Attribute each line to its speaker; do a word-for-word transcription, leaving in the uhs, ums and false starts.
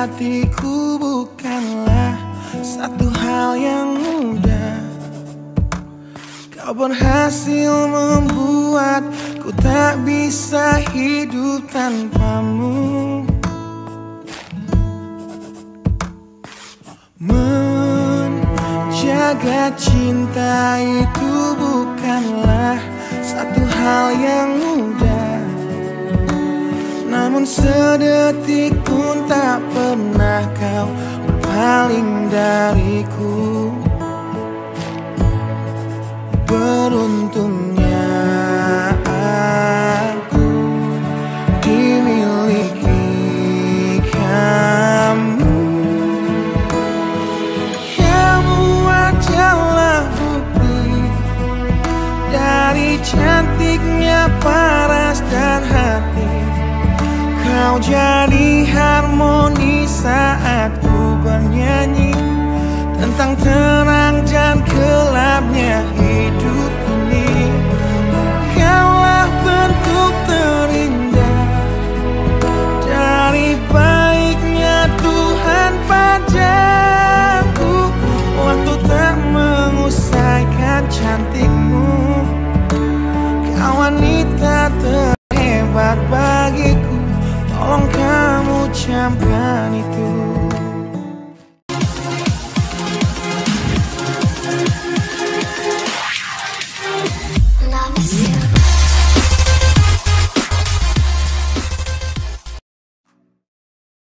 Speaker 1: hatiku bukanlah satu hal yang mudah. Kau berhasil membuatku tak bisa hidup tanpamu. Menjaga cinta itu bukanlah satu hal yang mudah, namun sedetik pun tak pernah kau berpaling dariku. Beruntungnya aku dimiliki kamu. Kamu adalah bukti dari cantiknya paras dan hati. Kau jadi harmoni saat ku bernyanyi tentang terang dan gelapnya hidup ini. Kaulah bentuk terindah dari baiknya Tuhan padaku. Waktu tak mengusaikan cantikmu, kau wanita terhebat bagiku. Tolong kamu camkan itu.